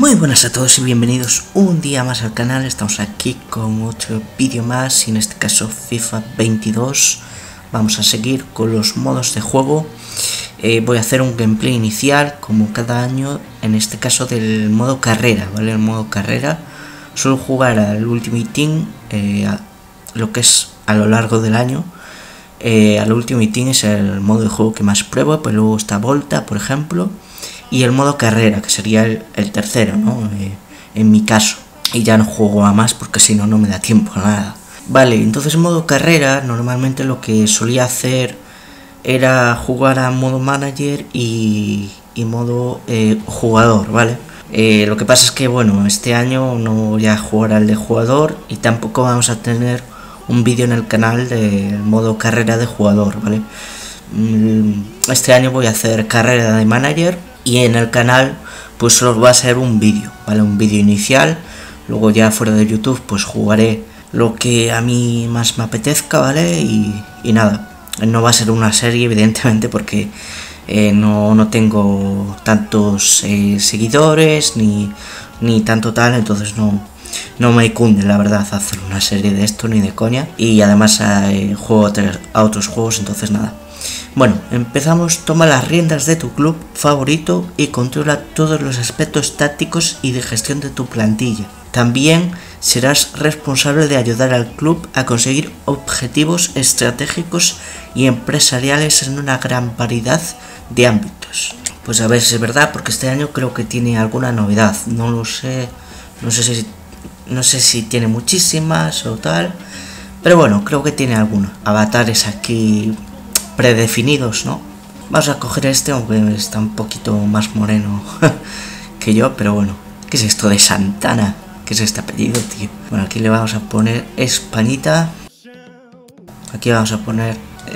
Muy buenas a todos y bienvenidos un día más al canal. Estamos aquí con otro vídeo más y en este caso FIFA 22. Vamos a seguir con los modos de juego. Voy a hacer un gameplay inicial como cada año, en este caso del modo carrera, ¿vale? El modo carrera suelo jugar al Ultimate Team, lo que es a lo largo del año. Al Ultimate Team es el modo de juego que más pruebo, pero luego está Volta, por ejemplo. Y el modo carrera, que sería el tercero, ¿no? En mi caso. Y ya no juego a más porque si no, no me da tiempo a nada. Vale, entonces modo carrera, normalmente lo que solía hacer era jugar a modo manager y modo jugador, ¿vale? Lo que pasa es que, bueno, este año no voy a jugar al de jugador y tampoco vamos a tener un vídeo en el canal del modo carrera de jugador, ¿vale? Este año voy a hacer carrera de manager. Y en el canal pues solo va a ser un vídeo, ¿vale? Un vídeo inicial. Luego ya fuera de YouTube pues jugaré lo que a mí más me apetezca, ¿vale? Y nada, no va a ser una serie evidentemente porque no tengo tantos seguidores ni tanto tal, entonces no me cunde la verdad hacer una serie de esto ni de coña. Y además juego a otros juegos, entonces nada. Bueno, empezamos. Toma las riendas de tu club favorito y controla todos los aspectos tácticos y de gestión de tu plantilla. También serás responsable de ayudar al club a conseguir objetivos estratégicos y empresariales en una gran variedad de ámbitos. Pues a ver si es verdad, porque este año creo que tiene alguna novedad. No lo sé, no sé si tiene muchísimas o tal, pero bueno, creo que tiene alguna. Avatares aquí predefinidos, ¿no? Vamos a coger este, aunque está un poquito más moreno que yo, pero bueno. ¿Qué es esto de Santana? ¿Qué es este apellido, tío? Bueno, aquí le vamos a poner Españita. Aquí vamos a poner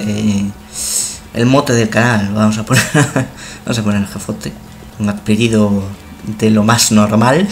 el mote del canal. Vamos a poner el jefote. Un apellido de lo más normal.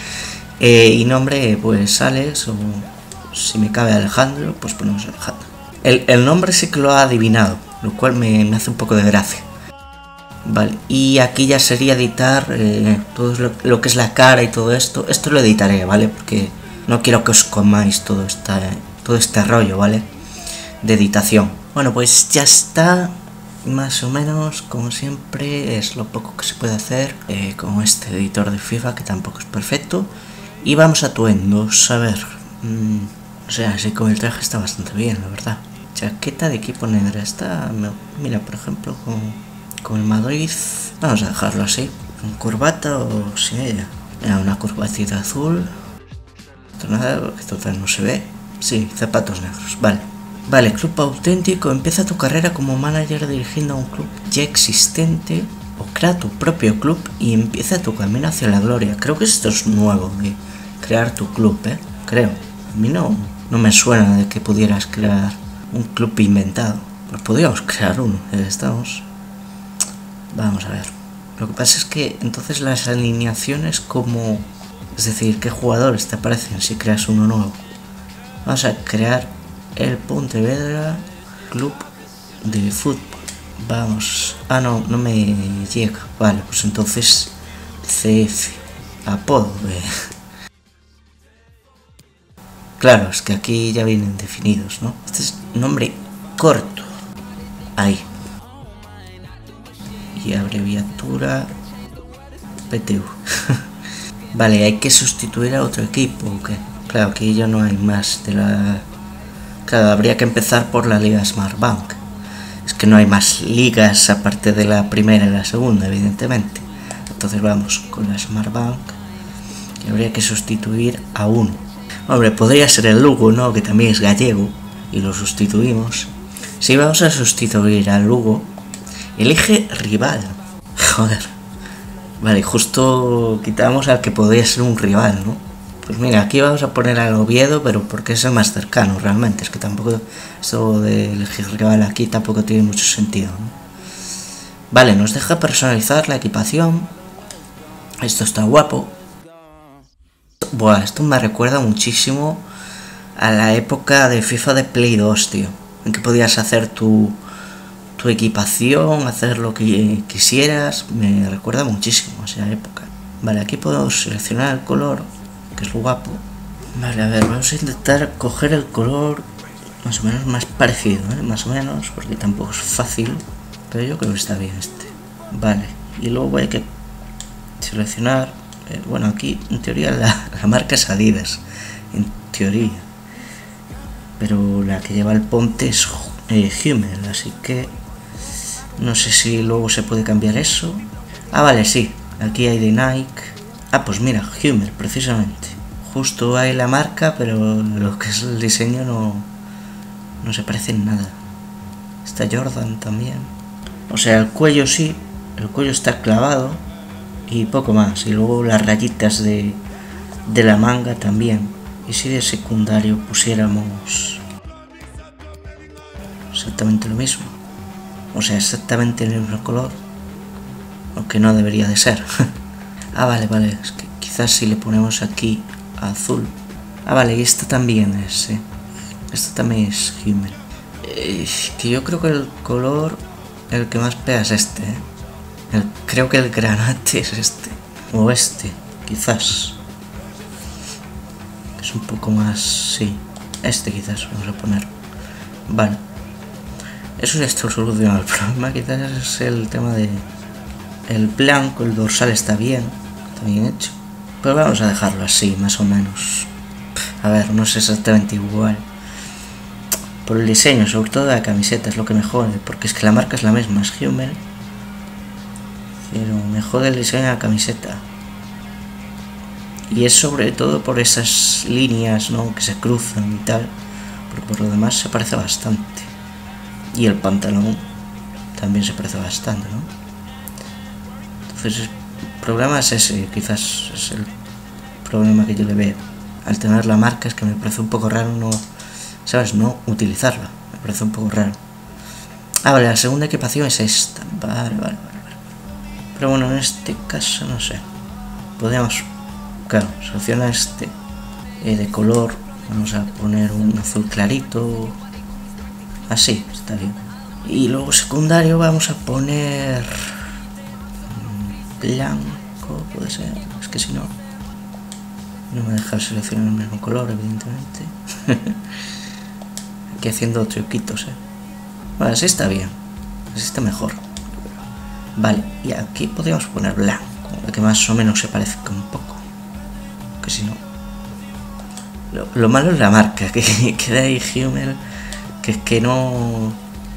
Y nombre, pues Alex, o si me cabe Alejandro, pues ponemos Alejandro. El nombre sí que lo ha adivinado, lo cual me hace un poco de gracia. Vale, y aquí ya sería editar todo lo que es la cara y todo esto. Esto lo editaré, ¿vale? Porque no quiero que os comáis todo este rollo, ¿vale? De editación. Bueno, pues ya está. Más o menos, como siempre, es lo poco que se puede hacer con este editor de FIFA, que tampoco es perfecto. Y vamos a atuendos, a ver. O sea, así con el traje está bastante bien, la verdad. Chaqueta de equipo negra. Esta, mira, por ejemplo, con el Madrid. Vamos a dejarlo así. ¿Con corbata o sin ella? Mira, una corbatita azul. Esto nada, porque total no se ve. Sí, zapatos negros, vale. Vale, club auténtico. Empieza tu carrera como manager dirigiendo a un club ya existente. O crea tu propio club y empieza tu camino hacia la gloria. Creo que esto es nuevo, de crear tu club, creo. A mí no me suena de que pudieras crear un club inventado. Pues podríamos crear uno, ya estamos. Vamos a ver. Lo que pasa es que entonces las alineaciones como... Es decir, qué jugadores te aparecen si creas uno nuevo. Vamos a crear el Pontevedra Club de Fútbol. Vamos. Ah, no me llega. Vale, pues entonces CF. Apodo de... Claro, es que aquí ya vienen definidos, ¿no? Este es nombre corto. Ahí. Y abreviatura PTU. Vale, hay que sustituir a otro equipo, ¿o qué? Claro, aquí ya no hay más de la... Claro, habría que empezar por la Liga Smartbank. Es que no hay más ligas aparte de la primera y la segunda, evidentemente. Entonces vamos con la Smartbank. Y habría que sustituir a uno. Hombre, podría ser el Lugo, ¿no? Que también es gallego. Y lo sustituimos. Si vamos a sustituir al Lugo, elige rival. Joder. Vale, justo quitamos al que podría ser un rival, ¿no? Pues mira, aquí vamos a poner al Oviedo, pero porque es el más cercano realmente. Es que tampoco esto de elegir rival aquí tampoco tiene mucho sentido, ¿no? Vale, nos deja personalizar la equipación. Esto está guapo. Buah, esto me recuerda muchísimo a la época de FIFA de Play 2, tío. En que podías hacer tu equipación, hacer lo que quisieras. Me recuerda muchísimo a esa época. Vale, aquí podemos seleccionar el color, que es lo guapo. Vale, a ver, vamos a intentar coger el color más o menos más parecido, más o menos, porque tampoco es fácil, pero yo creo que está bien este. Vale, y luego hay que seleccionar, bueno, aquí en teoría la marca es Adidas, en teoría, pero la que lleva el ponte es Hummel, así que no sé si luego se puede cambiar eso. Ah, vale, sí, aquí hay de Nike. Ah, pues mira, Hummel, precisamente. Justo hay la marca, pero lo que es el diseño no se parece en nada. Está Jordan también. O sea, el cuello sí, el cuello está clavado y poco más. Y luego las rayitas de la manga también. Y si de secundario pusiéramos exactamente lo mismo, o sea, exactamente el mismo color, aunque no debería de ser. Ah, vale, es que quizás si le ponemos aquí azul. Ah, vale, y esta también es, esta también es Hummel. Que yo creo que el color, el que más pega es este, creo que el granate es este, o este, quizás. Es un poco más, sí, este quizás vamos a poner. Vale, eso ya está solucionado. El problema quizás es el tema de el blanco, el dorsal está bien hecho, pero vamos a dejarlo así, más o menos. A ver, no es exactamente igual por el diseño, sobre todo de la camiseta, es lo que me jode, porque es que la marca es la misma, es Hummel, pero me jode el diseño de la camiseta. Y es sobre todo por esas líneas, ¿no?, que se cruzan y tal, pero por lo demás se parece bastante. Y el pantalón también se parece bastante, ¿no? Entonces el problema es ese, quizás es el problema que yo le veo. Al tener la marca es que me parece un poco raro no, ¿sabes?, no utilizarla. Me parece un poco raro. Ah, vale, la segunda equipación es esta. Vale. Pero bueno, en este caso no sé. Podríamos, claro, seleccionar este de color. Vamos a poner un azul clarito. Así, está bien. Y luego secundario vamos a poner blanco, puede ser. Es que si no me deja seleccionar el mismo color, evidentemente. Aquí haciendo truquitos, Vale, así está bien. Así está mejor. Vale, y aquí podríamos poner blanco, que más o menos se parezca un poco. Que si no... Lo malo es la marca, que da ahí Hummel, que no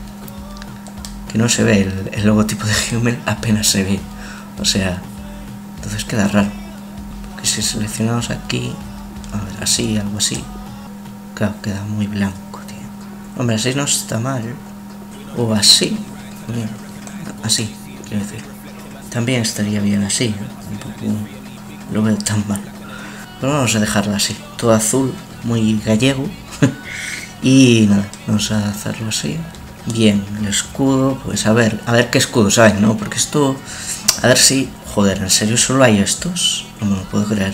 se ve el logotipo de Hummel, apenas se ve. O sea, entonces queda raro. Que si seleccionamos aquí, a ver, así, algo así, claro, queda muy blanco, tío. Hombre, así no está mal. O así, bien, así, quiero decir. También estaría bien así, tampoco lo veo tan mal. Pero vamos a dejarlo así, todo azul, muy gallego. Y nada, vamos a hacerlo así. Bien, el escudo, pues a ver qué escudo, ¿sabes? ¿No? Porque esto, a ver si... Joder, ¿en serio solo hay estos? No me lo puedo creer.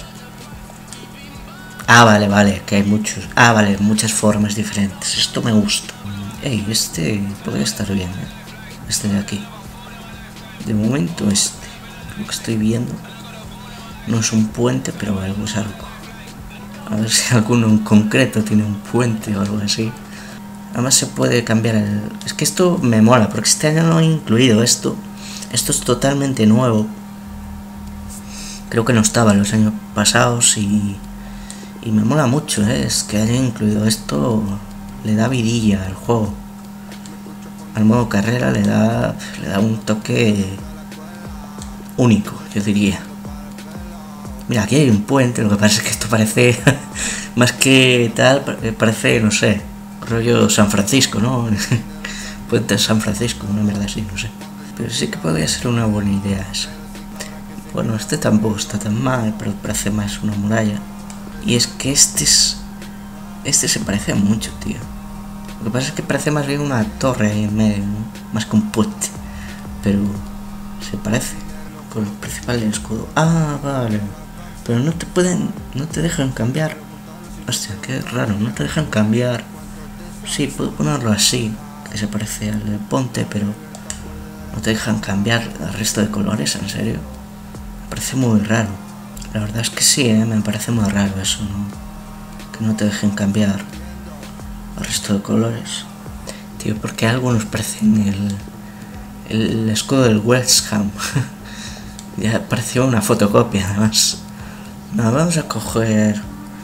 Ah, vale, que hay muchos. Ah, vale, muchas formas diferentes. Esto me gusta. Ey, este podría estar bien, Este de aquí. De momento este. Lo que estoy viendo no es un puente, pero algo es algo. A ver si alguno en concreto tiene un puente o algo así. Además se puede cambiar el... Es que esto me mola, porque este año no he incluido esto. Esto es totalmente nuevo. Creo que no estaba en los años pasados y me mola mucho, es que hayan incluido esto, le da vidilla al juego. Al modo carrera le da un toque único, yo diría. Mira, aquí hay un puente, lo que pasa es que esto parece, más que tal, parece, no sé, rollo San Francisco, ¿no? Puente de San Francisco, una mierda así, no sé. Pero sí que podría ser una buena idea esa. Bueno, este tampoco está tan mal, pero parece más una muralla. Y es que este se parece mucho, tío. Lo que pasa es que parece más bien una torre ahí en medio, ¿no? Más que un puente. Pero se parece con el principal del escudo. Ah, vale. Pero no te dejan cambiar. Hostia, qué raro, no te dejan cambiar. Sí, puedo ponerlo así, que se parece al del ponte, pero no te dejan cambiar el resto de colores, ¿en serio? Me parece muy raro. La verdad es que sí, me parece muy raro eso, ¿no? Que no te dejen cambiar el resto de colores. Tío, porque algunos parecen el escudo del West Ham. Ya pareció una fotocopia, además. No, vamos a coger...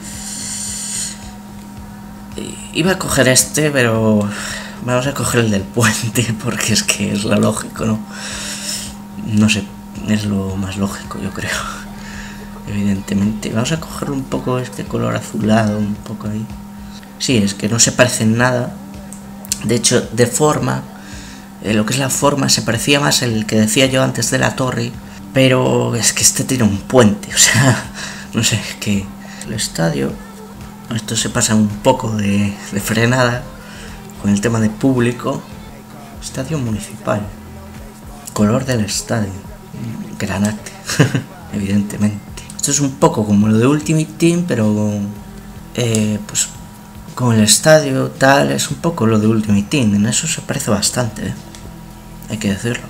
Iba a coger este, pero vamos a coger el del puente, porque es que es lo lógico, ¿no? No sé, es lo más lógico, yo creo. Evidentemente. Vamos a coger un poco este color azulado, un poco ahí. Sí, es que no se parece en nada. De hecho, de forma, lo que es la forma, se parecía más el que decía yo antes de la torre. Pero es que este tiene un puente, o sea, no sé, es que el estadio... Esto se pasa un poco de frenada con el tema de público. Estadio municipal. Color del estadio. Granate. Evidentemente. Esto es un poco como lo de Ultimate Team, pero pues con el estadio tal, es un poco lo de Ultimate Team. En eso se parece bastante, hay que decirlo.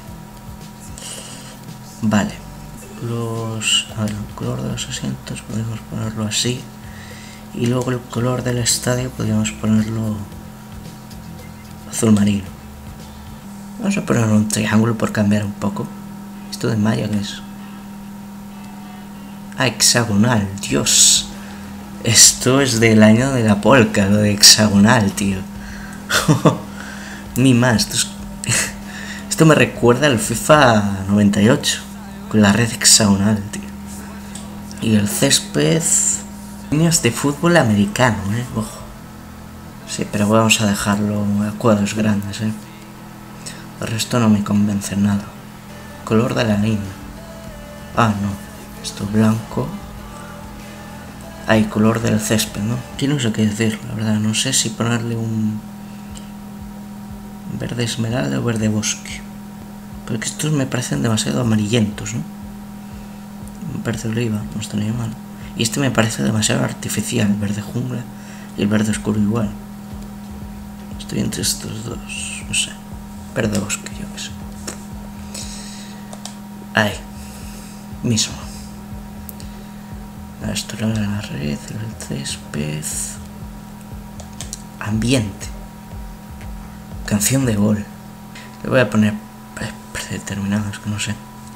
Vale. A ver, el color de los asientos podemos ponerlo así. Y luego el color del estadio podríamos ponerlo azul marino. Vamos a ponerlo un triángulo por cambiar un poco. ¿Esto de Maya qué es? Ah, hexagonal, Dios. Esto es del año de la polka, lo de hexagonal, tío. Ni más. Esto me recuerda al FIFA 98, con la red hexagonal, tío. Y el césped... Líneas de fútbol americano, ojo. Sí, pero vamos a dejarlo a cuadros grandes, El resto no me convence nada. Color de la línea. Ah, no. Esto blanco. Hay color del césped, ¿no? Aquí no sé qué decir, la verdad. No sé si ponerle un verde esmeralda o verde bosque. Porque estos me parecen demasiado amarillentos, ¿no? Verde oliva, no estaría mal. Y este me parece demasiado artificial, el verde jungla y el verde oscuro igual. Estoy entre estos dos, no sé. Verde bosque, yo qué sé. Ahí. Mismo. Esto era la red, el césped. Ambiente. Canción de gol. Le voy a poner predeterminados, que no sé.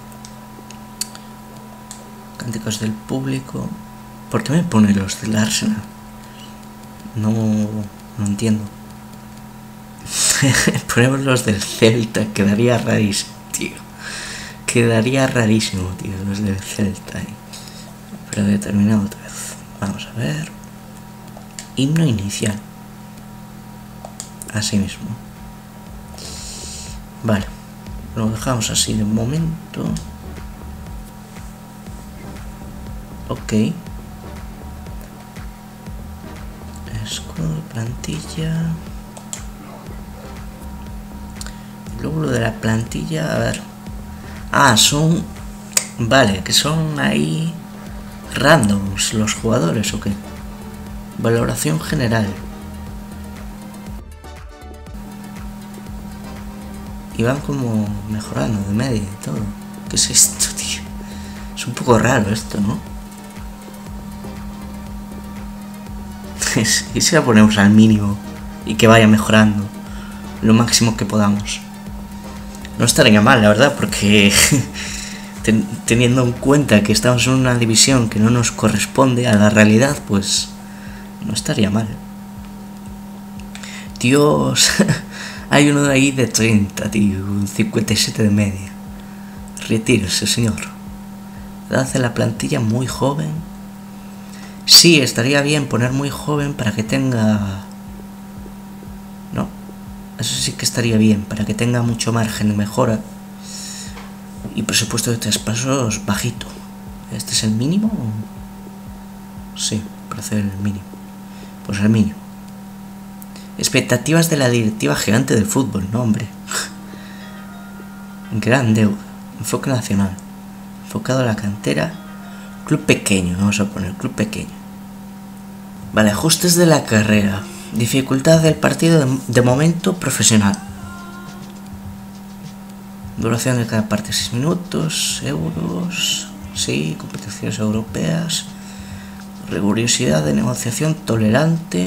Cánticos del público. ¿Por qué me pone los del Arsenal? No entiendo. Ponemos los del Celta. Quedaría rarísimo, tío. Quedaría rarísimo, tío, los del Celta. Pero determinado otra vez. Vamos a ver. Himno inicial. Así mismo. Vale. Lo dejamos así de momento. Ok. Escudo, plantilla. El lóbulo de la plantilla, a ver. Ah, son... Vale, que son ahí... randoms los jugadores, ¿o qué? Valoración general. Y van como mejorando de media y todo. ¿Qué es esto, tío? Es un poco raro esto, ¿no? ¿Y si la ponemos al mínimo y que vaya mejorando lo máximo que podamos? No estaría mal, la verdad, porque teniendo en cuenta que estamos en una división que no nos corresponde a la realidad, pues no estaría mal. Dios, hay uno de ahí de 30, tío, un 57 de media. Retírese, señor. Edad de la plantilla muy joven. Sí, estaría bien poner muy joven para que tenga... No, eso sí que estaría bien, para que tenga mucho margen de mejora. Y presupuesto de traspasos bajito. ¿Este es el mínimo? Sí, parece el mínimo. Pues el mínimo. Expectativas de la directiva gigante del fútbol, no, hombre. Gran deuda. Enfoque nacional. Enfocado a la cantera. Club pequeño, vamos a poner club pequeño. Vale, ajustes de la carrera. Dificultad del partido de momento profesional. Duración de cada parte 6 minutos. Euros. Sí, competiciones europeas. Rigurosidad de negociación tolerante.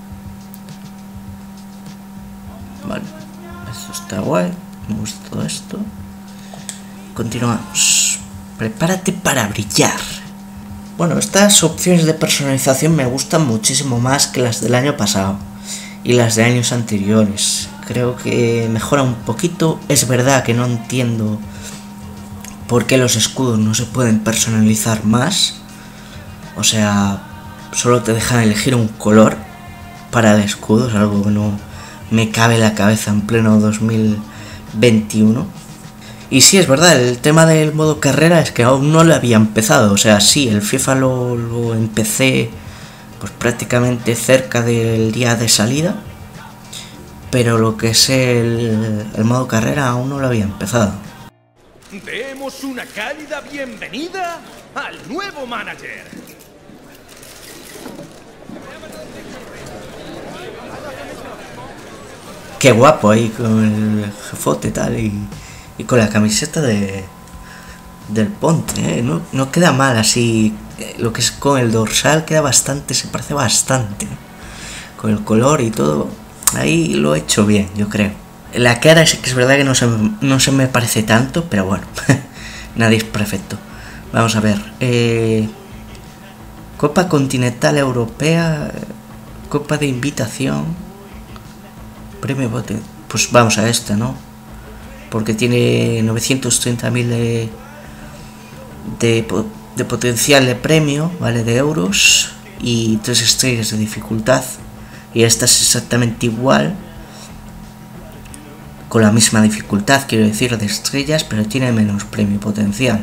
Vale, esto está guay. Me gusta todo esto. Continuamos. Prepárate para brillar. Bueno, estas opciones de personalización me gustan muchísimo más que las del año pasado y las de años anteriores. Creo que mejora un poquito. Es verdad que no entiendo por qué los escudos no se pueden personalizar más. O sea, solo te dejan elegir un color para el escudo. Es algo que no me cabe en la cabeza en pleno 2021. Y sí, es verdad, el tema del modo carrera es que aún no lo había empezado. O sea, sí, el FIFA lo empecé pues prácticamente cerca del día de salida. Pero lo que es el modo carrera aún no lo había empezado. Demos una cálida bienvenida al nuevo manager. Qué guapo ahí con el jefote y tal y con la camiseta del Ponte, no queda mal así. Lo que es con el dorsal queda bastante, se parece bastante con el color y todo. Ahí lo he hecho bien, yo creo. La cara sí que es verdad que no se me parece tanto, pero bueno, nadie es perfecto. Vamos a ver. Copa Continental Europea, Copa de Invitación, Premio Bote. Pues vamos a esta, ¿no? Porque tiene 930.000 de potencial de premio, ¿vale? De euros y 3 estrellas de dificultad. Y esta es exactamente igual, con la misma dificultad, quiero decir, de estrellas, pero tiene menos premio potencial.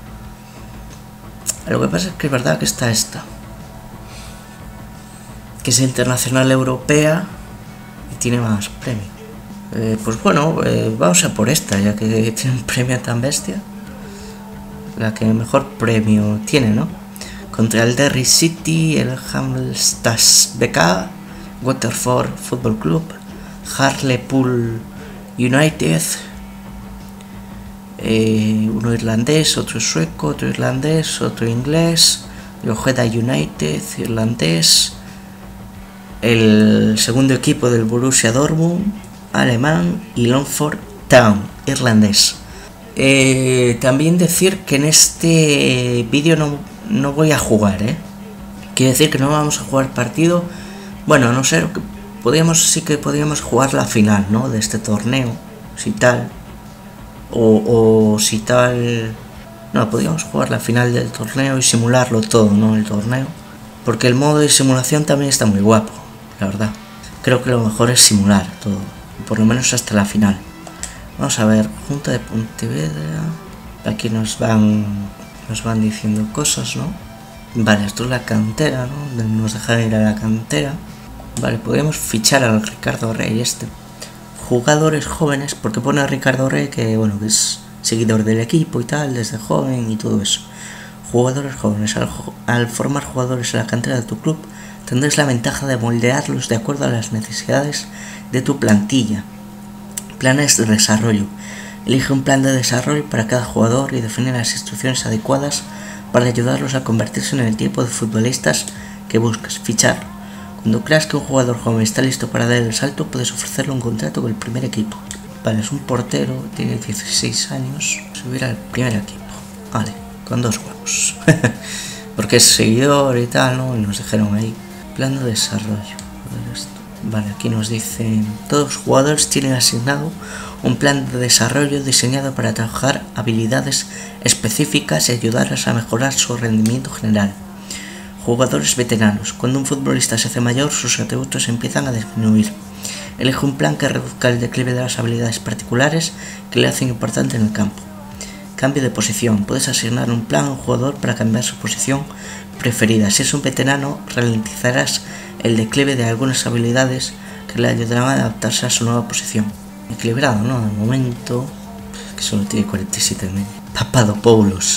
Lo que pasa es que es verdad que está esta, que es internacional europea y tiene más premio. Pues bueno, vamos a por esta, ya que tiene un premio tan bestia. La que mejor premio tiene, ¿no? Contra el Derry City, el Hamilton BK, Waterford Football Club, Hartlepool United, uno irlandés, otro sueco, otro irlandés, otro inglés, Ojeda United, irlandés, el segundo equipo del Borussia Dortmund, alemán, y Longford Town, irlandés. También decir que en este vídeo no voy a jugar, quiere decir que no vamos a jugar partido. Bueno, no sé, sí que podríamos jugar la final, ¿no? De este torneo, si tal. O si tal. No, podríamos jugar la final del torneo y simularlo todo, ¿no? El torneo. Porque el modo de simulación también está muy guapo, la verdad. Creo que lo mejor es simular todo, por lo menos hasta la final. Vamos a ver, Junta de Pontevedra. Aquí nos van diciendo cosas, ¿no? Vale, esto es la cantera, ¿no? Nos dejan ir a la cantera. Vale, podemos fichar al Ricardo Rey este. Jugadores jóvenes, porque pone a Ricardo Rey que, bueno, que es seguidor del equipo y tal, desde joven y todo eso. Jugadores jóvenes. Al formar jugadores en la cantera de tu club, tendrás la ventaja de moldearlos de acuerdo a las necesidades de tu plantilla. Planes de desarrollo. Elige un plan de desarrollo para cada jugador y define las instrucciones adecuadas para ayudarlos a convertirse en el tipo de futbolistas que buscas. Fichar. Cuando creas que un jugador joven está listo para dar el salto, puedes ofrecerle un contrato con el primer equipo. Vale, es un portero, tiene 16 años. Subir al primer equipo. Vale, con 2 huevos. Porque es seguidor y tal, ¿no? Y nos dejaron ahí. Plan de desarrollo. Vale, aquí nos dicen: todos los jugadores tienen asignado un plan de desarrollo diseñado para trabajar habilidades específicas y ayudarles a mejorar su rendimiento general. Jugadores veteranos. Cuando un futbolista se hace mayor, sus atributos empiezan a disminuir. Elige un plan que reduzca el declive de las habilidades particulares que le hacen importante en el campo. Cambio de posición. Puedes asignar un plan a un jugador para cambiar su posición preferida. Si es un veterano, ralentizarás el declive de algunas habilidades que le ayudarán a adaptarse a su nueva posición. Equilibrado, ¿no? De momento, que solo tiene 47 mil. Papadopoulos.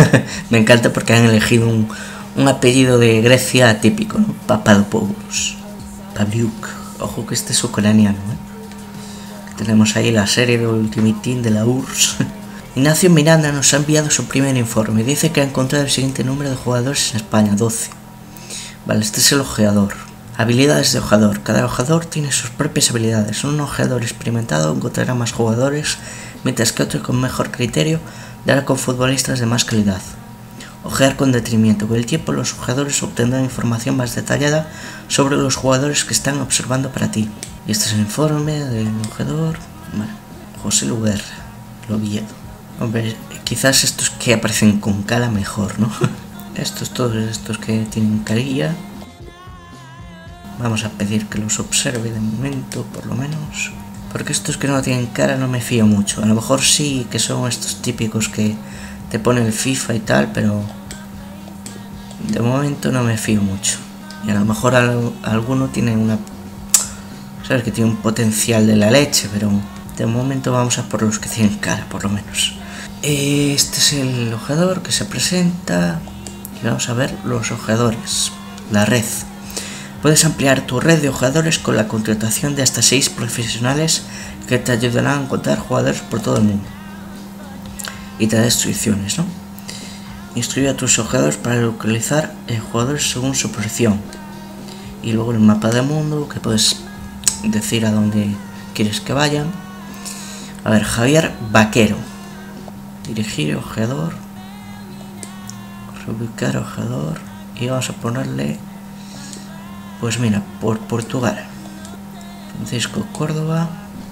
Me encanta porque han elegido un apellido de Grecia atípico, ¿no? Papadopoulos. Pavliuk. Ojo que este es ucraniano, Tenemos ahí la serie de Ultimate Team de la URSS. Ignacio Miranda nos ha enviado su primer informe. Dice que ha encontrado el siguiente número de jugadores en España, 12. Vale, este es el ojeador. Habilidades de ojeador. Cada ojeador tiene sus propias habilidades. Un ojeador experimentado encontrará más jugadores, mientras que otro con mejor criterio dará con futbolistas de más calidad. Ojear con detenimiento. Con el tiempo los ojeadores obtendrán información más detallada sobre los jugadores que están observando para ti. Y este es el informe del ojeador. Vale. José Luguerra, Loviedo. Hombre, quizás estos que aparecen con cara mejor, ¿no? Todos estos que tienen carilla. Vamos a pedir que los observe de momento, por lo menos. Porque estos que no tienen cara no me fío mucho. A lo mejor sí que son estos típicos que te ponen el FIFA y tal, pero de momento no me fío mucho. Y a lo mejor alguno tiene una... Sabes que tiene un potencial de la leche, pero de momento vamos a por los que tienen cara, por lo menos. Este es el ojeador que se presenta. Y vamos a ver los ojeadores. La red. Puedes ampliar tu red de ojeadores con la contratación de hasta 6 profesionales que te ayudarán a encontrar jugadores por todo el mundo. Y te da instrucciones, ¿no? Instruye a tus ojeadores para localizar jugadores según su posición. Y luego el mapa del mundo, que puedes decir a dónde quieres que vayan. A ver, Javier Vaquero. Dirigir ojeador. Reubicar ojeador. Y vamos a ponerle... Pues mira, por Portugal. Francisco Córdoba.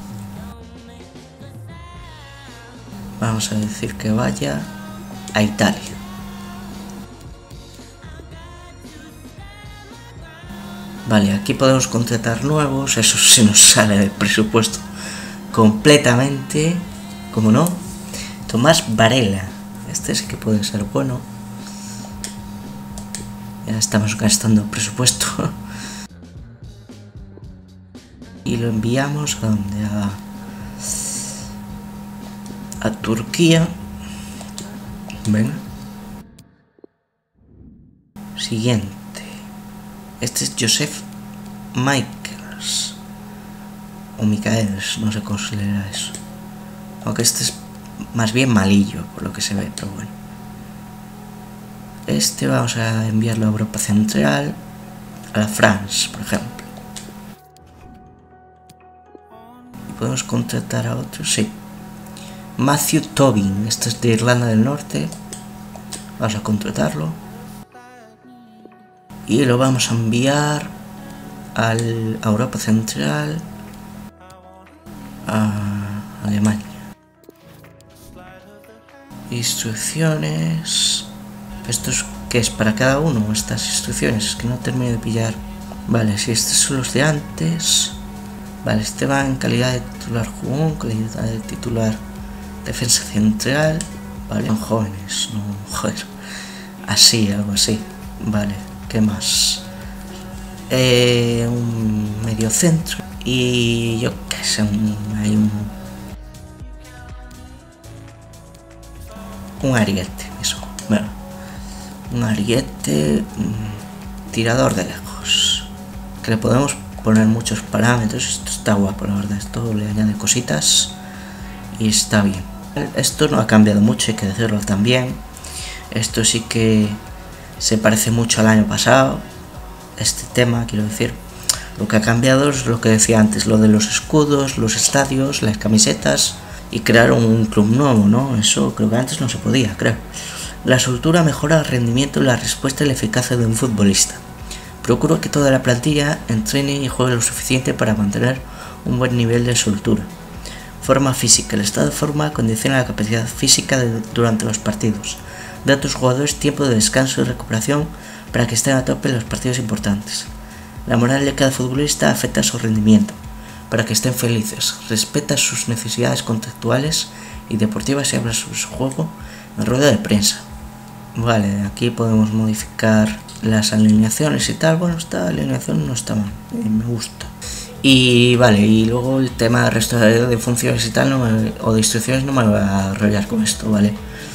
Vamos a decir que vaya a Italia. Vale, aquí podemos contratar nuevos. Eso se nos sale del presupuesto completamente. ¿Cómo no? Tomás Varela. Este sí que puede ser bueno. Ya estamos gastando presupuesto. Y lo enviamos a donde, a Turquía. Venga. Siguiente. Este es Joseph Michaels. O Michaels, no sé cómo se leerá eso. Aunque este es más bien malillo, por lo que se ve, pero bueno. Este vamos a enviarlo a Europa Central, a la France, por ejemplo. Y podemos contratar a otros, sí. Matthew Tobin, este es de Irlanda del Norte. Vamos a contratarlo. Y lo vamos a enviar a Europa Central, a Alemania. Instrucciones. ¿Esto es qué es para cada uno? Estas instrucciones, es que no termino de pillar. Vale, si estos son los de antes. Vale, este va en calidad de titular jugón, calidad de titular defensa central. Vale, son jóvenes, no, joder. Así, algo así. Vale, ¿qué más? Un medio centro. Y yo qué sé, hay un ariete, eso. Bueno, un ariete tirador de lejos. Que le podemos poner muchos parámetros. Esto está guapo, la verdad. Esto le añade cositas y está bien. Esto no ha cambiado mucho, hay que decirlo también. Esto sí que se parece mucho al año pasado. Este tema, quiero decir. Lo que ha cambiado es lo que decía antes, lo de los escudos, los estadios, las camisetas, y crearon un club nuevo, ¿no? Eso creo que antes no se podía, creo. La soltura mejora el rendimiento, la respuesta y la eficacia de un futbolista. Procuro que toda la plantilla entrene y juegue lo suficiente para mantener un buen nivel de soltura. Forma física. El estado de forma condiciona la capacidad física durante los partidos. Da a tus jugadores tiempo de descanso y recuperación para que estén a tope en los partidos importantes. La moral de cada futbolista afecta a su rendimiento, para que estén felices. Respeta sus necesidades contextuales y deportivas y habla sobre su juego en rueda de prensa. Vale, aquí podemos modificar las alineaciones y tal. Bueno, esta alineación no está mal, me gusta. Y vale, y luego el tema del resto de funciones y tal, o de instrucciones, no me voy a enrollar con esto, ¿vale?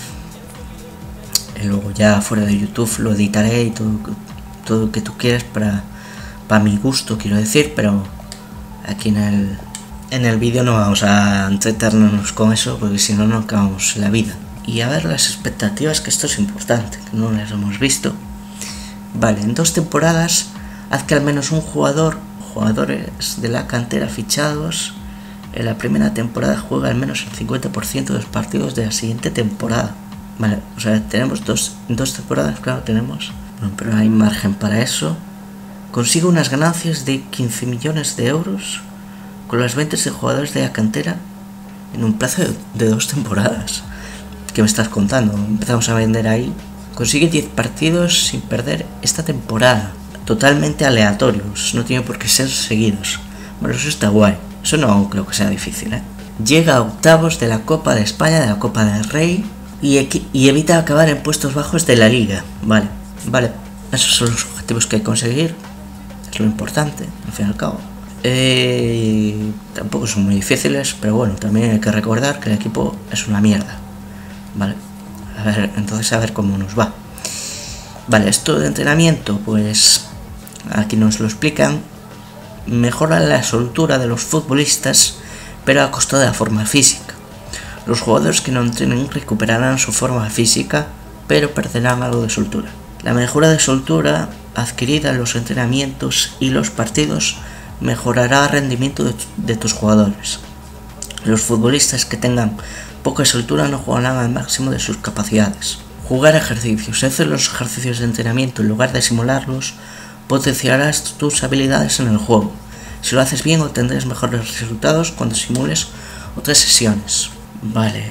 Y luego ya fuera de YouTube lo editaré y todo lo que tú quieras para mi gusto, quiero decir, pero aquí en en el vídeo no vamos a entretenernos con eso, porque si no, no acabamos la vida. Y a ver las expectativas, que esto es importante, que no las hemos visto. Vale, en 2 temporadas, haz que al menos un jugadores de la cantera fichados en la primera temporada juega al menos el 50% de los partidos de la siguiente temporada. Vale, o sea, tenemos dos temporadas, claro, tenemos. Bueno, pero hay margen para eso. Consigue unas ganancias de 15 millones de euros con las ventas de jugadores de la cantera en un plazo de 2 temporadas. ¿Qué me estás contando? Empezamos a vender ahí. Consigue 10 partidos sin perder esta temporada. Totalmente aleatorios, no tiene por qué ser seguidos. Bueno, eso está guay. Eso no creo que sea difícil, ¿eh? Llega a octavos de la Copa de España, de la Copa del Rey, y evita acabar en puestos bajos de la Liga. Vale. Esos son los objetivos que hay que conseguir. Es lo importante, al fin y al cabo. Tampoco son muy difíciles, pero bueno, también hay que recordar que el equipo es una mierda. Vale. Entonces a ver cómo nos va. Vale, esto de entrenamiento, pues aquí nos lo explican. Mejora la soltura de los futbolistas, pero a costa de la forma física. Los jugadores que no entrenen recuperarán su forma física, pero perderán algo de soltura. La mejora de soltura adquirida en los entrenamientos y los partidos mejorará el rendimiento de tus jugadores. Los futbolistas que tengan poca soltura no jugarán al máximo de sus capacidades. Jugar ejercicios. Hacer los ejercicios de entrenamiento en lugar de simularlos potenciarás tus habilidades en el juego. Si lo haces bien, obtendrás mejores resultados cuando simules otras sesiones. Vale,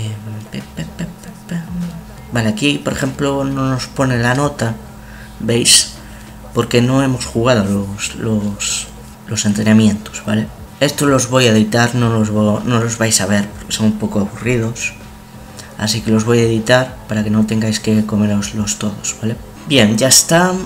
vale, aquí por ejemplo no nos pone la nota, ¿veis? Porque no hemos jugado los entrenamientos, ¿vale? Estos los voy a editar, no los vais a ver porque son un poco aburridos. Así que los voy a editar para que no tengáis que comeroslos todos, ¿vale? Bien, ya están.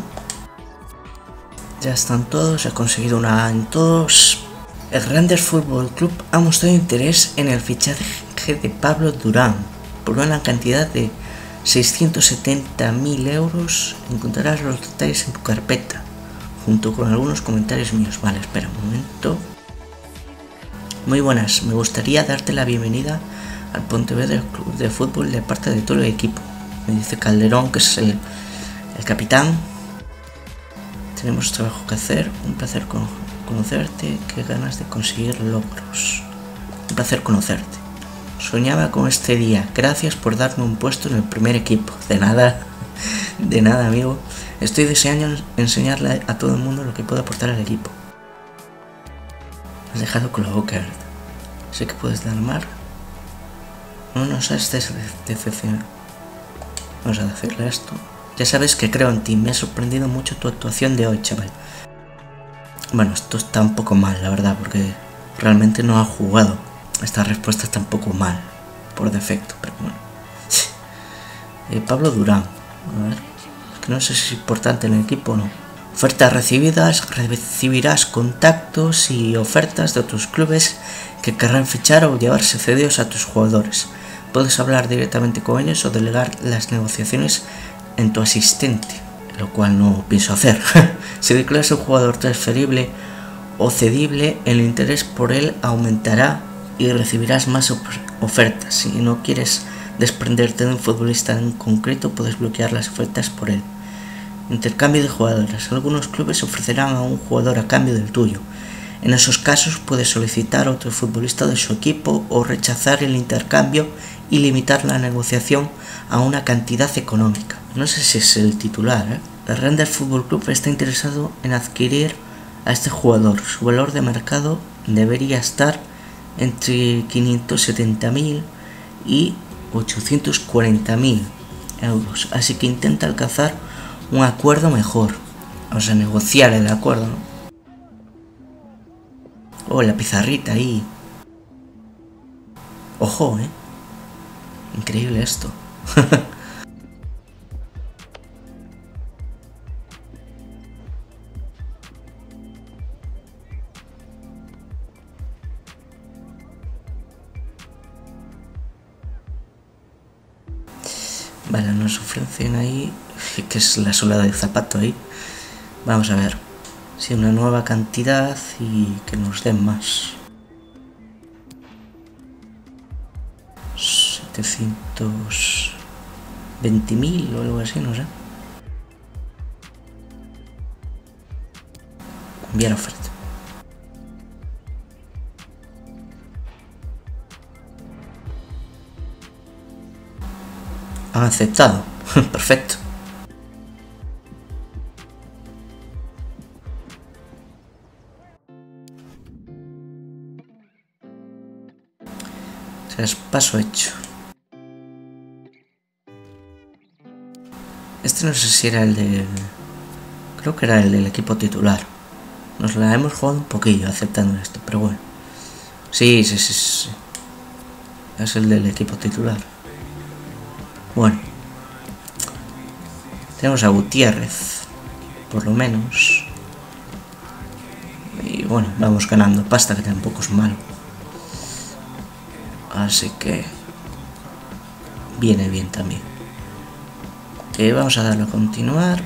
Ya están todos, he conseguido una A en todos. El Randers Football Club ha mostrado interés en el fichaje de Pablo Durán por una cantidad de 670.000 euros. Encontrarás los detalles en tu carpeta, junto con algunos comentarios míos. Vale, espera un momento. Muy buenas, me gustaría darte la bienvenida al Pontevedra Club de Fútbol de parte de todo el equipo. Me dice Calderón, que es el capitán. Tenemos trabajo que hacer, un placer conocerte, qué ganas de conseguir logros. Un placer conocerte. Soñaba con este día, gracias por darme un puesto en el primer equipo. De nada, amigo. Estoy deseando enseñarle a todo el mundo lo que puedo aportar al equipo. Me has dejado con la boca abierta. Sé que puedes dar mar. No nos has decepcionado. Vamos a decirle esto. Ya sabes que creo en ti, me ha sorprendido mucho tu actuación de hoy, chaval. Bueno, esto está un poco mal, la verdad, porque realmente no ha jugado. Esta respuesta está un poco mal, por defecto, pero bueno. Pablo Durán, a ver, es que no sé si es importante en el equipo o no. Ofertas recibidas, recibirás contactos y ofertas de otros clubes que querrán fichar o llevarse cedidos a tus jugadores. Puedes hablar directamente con ellos o delegar las negociaciones en tu asistente, lo cual no pienso hacer. Si declaras un jugador transferible o cedible, el interés por él aumentará y recibirás más ofertas. Si no quieres desprenderte de un futbolista en concreto, puedes bloquear las ofertas por él. Intercambio de jugadores. Algunos clubes ofrecerán a un jugador a cambio del tuyo. En esos casos puedes solicitar a otro futbolista de su equipo o rechazar el intercambio y limitar la negociación a una cantidad económica. No sé si es el titular, ¿eh? El Randers Football Club está interesado en adquirir a este jugador. Su valor de mercado debería estar entre 570.000 y 840.000 euros. Así que intenta alcanzar un acuerdo mejor. O sea, negociar el acuerdo, ¿no? Oh, la pizarrita ahí. Ojo, increíble esto. Vale, nos ofrecen ahí, que es la suela del zapato ahí. Vamos a ver. Sí, una nueva cantidad y que nos den más. 720.000 o algo así, no sé. Enviar oferta. Han aceptado. Perfecto. Traspaso hecho. Este no sé si era el del... Creo que era el del equipo titular. Nos la hemos jugado un poquillo aceptando esto, pero bueno. Sí. Es el del equipo titular. Bueno. Tenemos a Gutiérrez, por lo menos. Y bueno, vamos ganando pasta, que tampoco es malo. Así que viene bien también. Vamos a darle a continuar.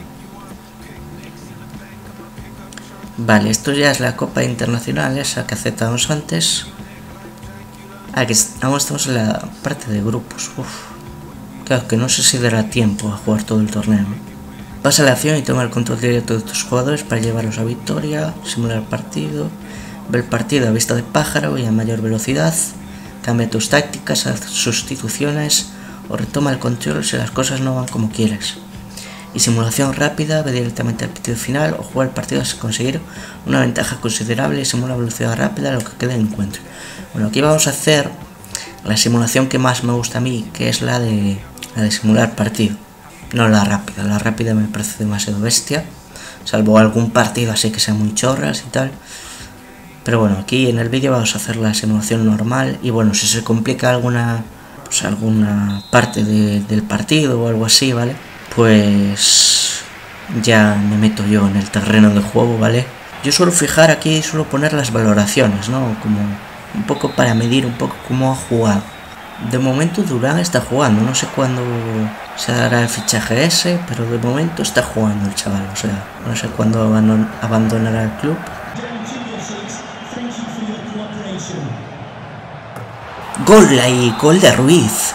Vale, esto ya es la Copa Internacional, esa que aceptamos antes. Que aún estamos en la parte de grupos. Claro, que no sé si dará tiempo a jugar todo el torneo. Pasa la acción y toma el control directo de tus jugadores para llevarlos a victoria. Simular el partido. Ve el partido a vista de pájaro y a mayor velocidad. Cambia tus tácticas, haz sustituciones o retoma el control si las cosas no van como quieres. Y simulación rápida, ve directamente al partido final o juega el partido hasta conseguir una ventaja considerable y simula velocidad rápida lo que quede en encuentro. Bueno, aquí vamos a hacer la simulación que más me gusta a mí, que es la de simular partido. No la rápida me parece demasiado bestia, salvo algún partido así que sea muy chorras y tal. Pero bueno, aquí en el vídeo vamos a hacer la simulación normal y bueno, si se complica alguna parte del partido o algo así, ¿vale? Pues ya me meto yo en el terreno de juego, ¿vale? Yo suelo fijar aquí, suelo poner las valoraciones, ¿no? Como un poco para medir un poco cómo ha jugado. De momento Durán está jugando, no sé cuándo se dará el fichaje ese, pero de momento está jugando el chaval, o sea, no sé cuándo abandonará el club. Gol ahí, gol de Ruiz.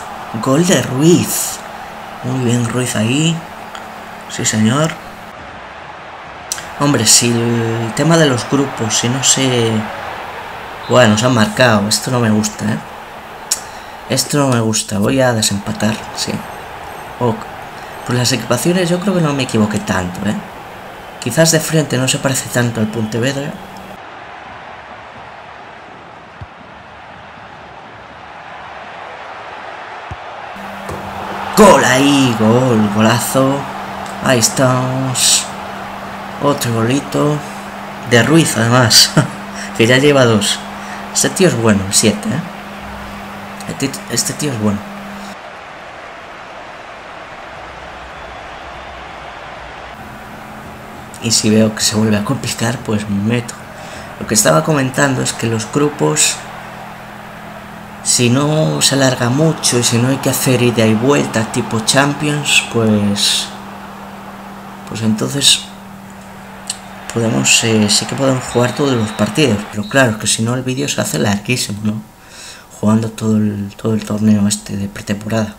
Muy bien Ruiz ahí. Sí señor. Hombre, si el tema de los grupos, si no sé... Bueno, nos han marcado, esto no me gusta, ¿eh? Esto no me gusta, voy a desempatar, sí. Pues las equipaciones yo creo que no me equivoqué tanto, ¿eh? Quizás de frente no se parece tanto al Pontevedra. Gol ahí, golazo. Ahí estamos. Otro golito. De Ruiz además. Que ya lleva 2. Este tío es bueno, 7, ¿eh? Este tío es bueno. Y si veo que se vuelve a complicar, pues me meto. Lo que estaba comentando es que los grupos, si no se alarga mucho y si no hay que hacer ida y vuelta tipo Champions, pues entonces podemos, sí que podemos jugar todos los partidos. Pero claro, es que si no el vídeo se hace larguísimo, ¿no? Jugando todo el torneo este de pretemporada.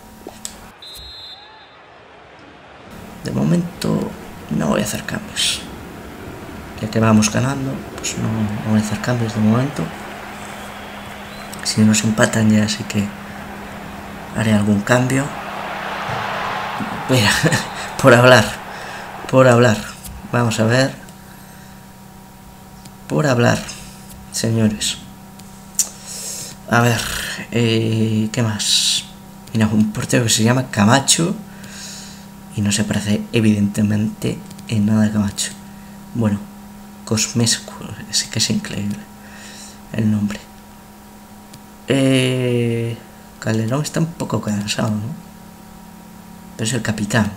De momento no voy a hacer cambios. Ya que vamos ganando, pues no voy a hacer cambios de momento. Si nos empatan ya sí que haré algún cambio. Mira, por hablar. Vamos a ver. Por hablar, señores. A ver, ¿qué más? Mira, un portero que se llama Camacho y no se parece evidentemente en nada a Camacho. Bueno, Cosmescu, es que es increíble el nombre. Calderón está un poco cansado, ¿no? Pero es el capitán.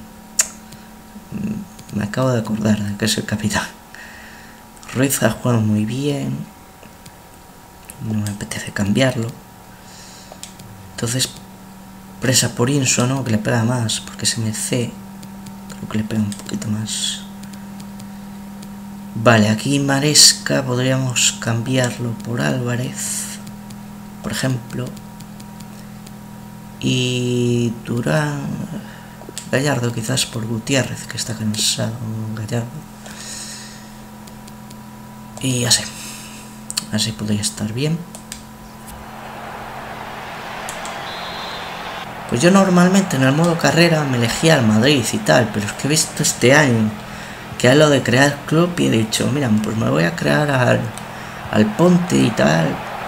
Me acabo de acordar de que es el capitán. Ruiz ha jugado muy bien. No me apetece cambiarlo. Entonces, Presa por Inso, ¿no? Que le pega más, porque SMC creo que le pega un poquito más. Vale, aquí Maresca podríamos cambiarlo por Álvarez, por ejemplo. Y Durán... Gallardo quizás por Gutiérrez, que está cansado. Gallardo. Y así podría estar bien. Pues yo normalmente en el modo carrera me elegía al Madrid y tal, pero es que he visto este año que hay lo de crear club y he dicho, mira, pues me voy a crear al Ponte y tal.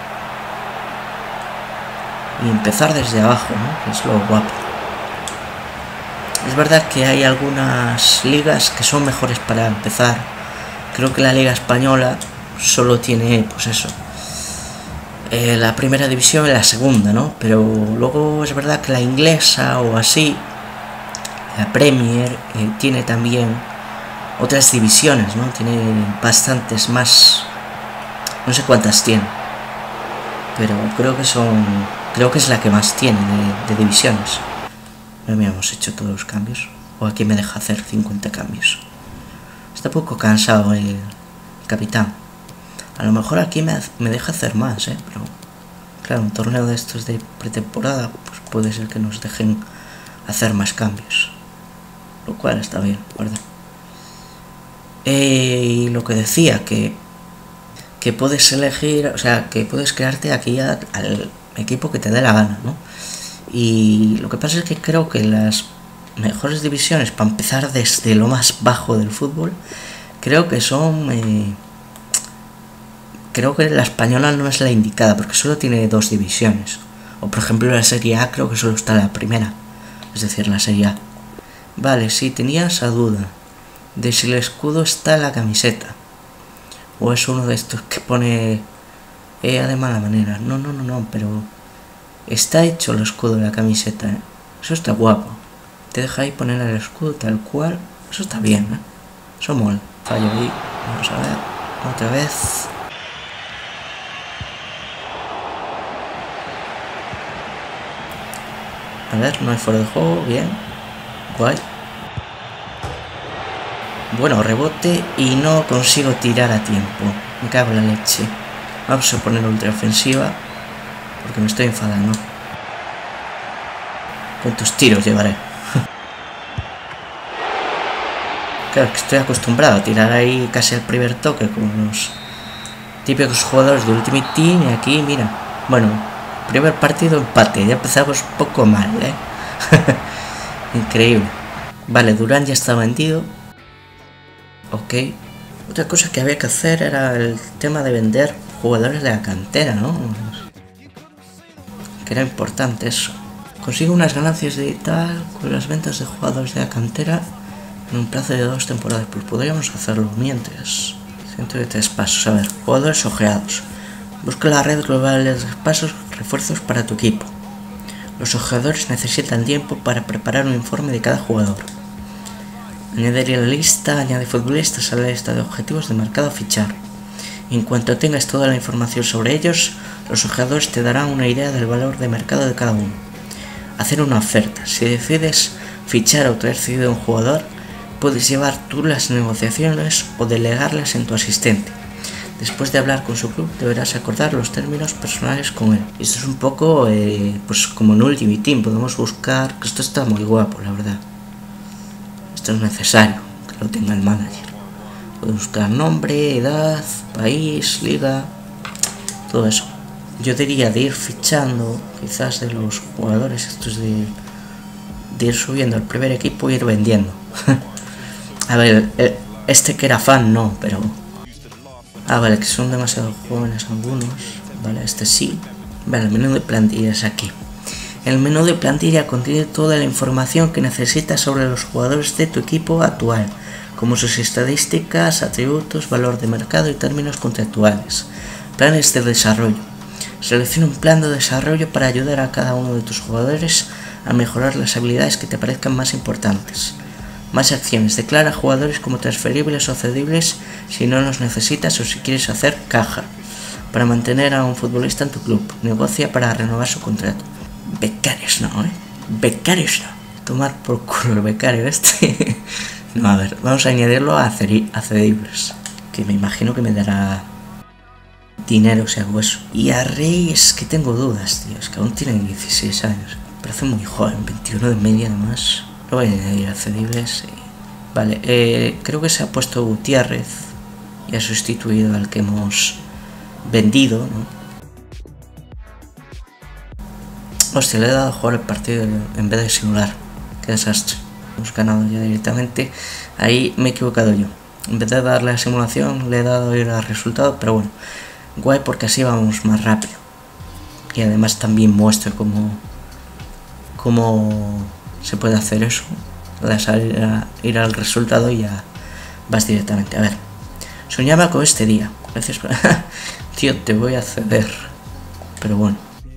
Y empezar desde abajo, ¿no? Que es lo guapo. Es verdad que hay algunas ligas que son mejores para empezar. Creo que la Liga Española solo tiene, pues eso, la primera división y la segunda, ¿no? Pero luego es verdad que la inglesa o así, la Premier, tiene también otras divisiones, ¿no? Tiene bastantes más, no sé cuántas tiene, pero creo que es la que más tiene de divisiones. No me hemos hecho todos los cambios, o aquí me deja hacer 50 cambios. Está un poco cansado el capitán. A lo mejor aquí me deja hacer más, pero claro, un torneo de estos de pretemporada, pues puede ser que nos dejen hacer más cambios, lo cual está bien, ¿verdad? Y lo que decía, que puedes elegir, o sea, que puedes crearte aquí al equipo que te dé la gana, ¿no? Y lo que pasa es que creo que las mejores divisiones, para empezar desde lo más bajo del fútbol, creo que son... creo que la española no es la indicada, porque solo tiene 2 divisiones. O por ejemplo la Serie A creo que solo está la primera, es decir, la Serie A. Vale, si tenía esa duda de si el escudo está en la camiseta, o es uno de estos que pone de mala manera. No, pero está hecho el escudo de la camiseta, ¿eh? Eso está guapo. Te deja ahí poner el escudo tal cual. Eso está bien, ¿eh? Eso mola. Fallo ahí. Vamos a ver. Otra vez. A ver, no hay fuera de juego. Bien. Guay. Bueno, rebote y no consigo tirar a tiempo. Me cago en la leche. Vamos a poner ultra ofensiva porque me estoy enfadando. ¿Cuántos tiros llevaré? Claro, que estoy acostumbrado a tirar ahí casi al primer toque con los típicos jugadores de Ultimate Team. Y aquí, mira, bueno, primer partido empate. Ya empezamos poco mal, ¿eh? Increíble. Vale, Durán ya está vendido. Ok. Otra cosa que había que hacer era el tema de vender jugadores de la cantera, ¿no? Que era importante eso. Consigo unas ganancias de tal con las ventas de jugadores de la cantera en un plazo de 2 temporadas. Pues podríamos hacerlo mientras. 103 pasos. A ver, jugadores ojeados. Busca la red global de pasos, refuerzos para tu equipo. Los ojeadores necesitan tiempo para preparar un informe de cada jugador. Añadir la lista, añade futbolistas a la lista de objetivos de mercado a fichar. En cuanto tengas toda la información sobre ellos, los ojeadores te darán una idea del valor de mercado de cada uno. Hacer una oferta. Si decides fichar o traer cedido a un jugador, puedes llevar tú las negociaciones o delegarlas en tu asistente. Después de hablar con su club, deberás acordar los términos personales con él. Esto es un poco, pues como en Ultimate Team, podemos buscar, que esto está muy guapo, la verdad. Esto es necesario, que lo tenga el manager. Podemos buscar nombre, edad, país, liga, todo eso. Yo diría de ir fichando, quizás de los jugadores estos de ir subiendo al primer equipo e ir vendiendo. A ver, este que era fan no, pero... Ah, vale, que son demasiado jóvenes algunos. Vale, este sí. Vale, el menú de plantillas aquí. El menú de plantilla contiene toda la información que necesitas sobre los jugadores de tu equipo actual, como sus estadísticas, atributos, valor de mercado y términos contractuales. Planes de desarrollo. Selecciona un plan de desarrollo para ayudar a cada uno de tus jugadores a mejorar las habilidades que te parezcan más importantes. Más acciones. Declara jugadores como transferibles o cedibles si no los necesitas o si quieres hacer caja. Para mantener a un futbolista en tu club. Negocia para renovar su contrato. Becarios no, Becarios no. Tomar por culo el becario este. No, a ver, vamos a añadirlo a cedibles. Que me imagino que me dará dinero si hago eso. Y a Rey es que tengo dudas, tío. Es que aún tiene 16 años. Parece muy joven, 21 de media además. Lo voy a añadir a cedibles. Vale, creo que se ha puesto Gutiérrez y ha sustituido al que hemos vendido, ¿no? Hostia, le he dado a jugar el partido en vez de simular. Qué desastre. Hemos ganado ya directamente. Ahí me he equivocado yo. En vez de darle a simulación, le he dado a ir al resultado. Pero bueno, guay porque así vamos más rápido. Y además también muestra cómo se puede hacer eso. Ir al resultado y ya vas directamente. A ver, soñaba con este día. Gracias por... Tío, te voy a ceder. Pero bueno.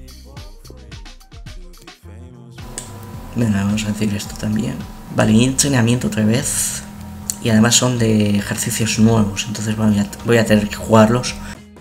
Venga, vamos a decir esto también. Vale, y entrenamiento otra vez. Y además son de ejercicios nuevos. Entonces voy a tener que jugarlos.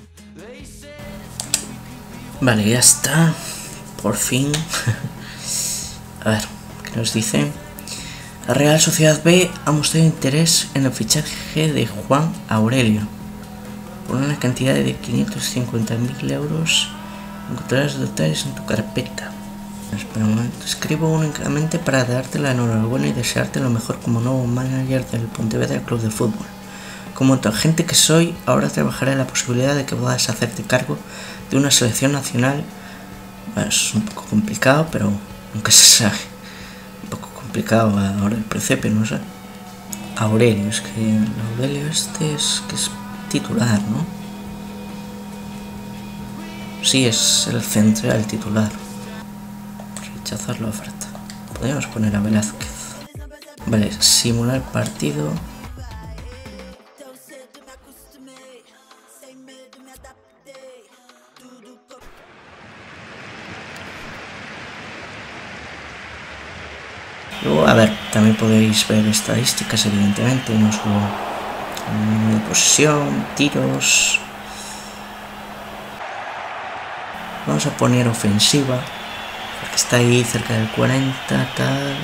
Vale, ya está. Por fin. A ver, ¿qué nos dice? La Real Sociedad B ha mostrado interés en el fichaje de Juan Aurelio. Por una cantidad de 550.000 euros. Encontrarás detalles en tu carpeta. Espera un momento. Escribo únicamente para darte la enhorabuena y desearte lo mejor como nuevo manager del Pontevedra Club de Fútbol. Como tu agente que soy, ahora trabajaré en la posibilidad de que puedas hacerte cargo de una selección nacional. Bueno, es un poco complicado, pero nunca se sabe. Un poco complicado ahora el principio, no sé. Aurelio, es que el Aurelio este es que es titular, ¿no? Sí, es el central titular. Rechazar la oferta. Podríamos poner a Velázquez. Vale, simular partido. Luego, a ver, también podéis ver estadísticas, evidentemente, no solo de posesión, tiros. Vamos a poner ofensiva. Está ahí cerca del 40, tal.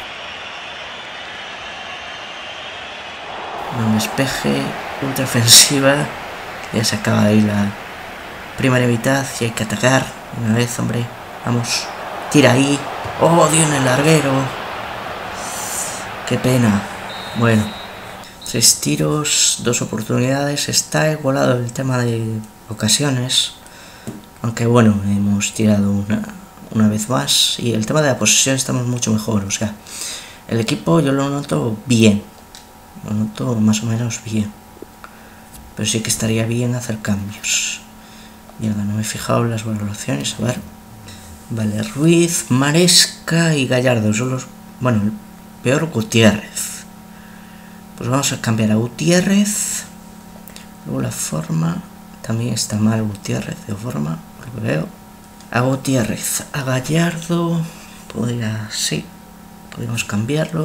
Un despeje, ultra ofensiva. Ya se acaba ahí la primera mitad y hay que atacar. Una vez, hombre. Vamos. Tira ahí. Oh, dio en el larguero. Qué pena. Bueno. 3 tiros, 2 oportunidades. Está igualado el tema de ocasiones. Aunque bueno, hemos tirado una vez más. Y el tema de la posesión estamos mucho mejor. O sea, el equipo yo lo noto bien. Lo noto más o menos bien. Pero sí que estaría bien hacer cambios. Mierda, no me he fijado en las valoraciones. A ver. Vale, Ruiz, Maresca y Gallardo son los... Bueno, el peor Gutiérrez. Pues vamos a cambiar a Gutiérrez. Luego la forma. También está mal Gutiérrez de forma, por lo que veo. A Gutiérrez, a Gallardo. Podría, sí. Podemos cambiarlo.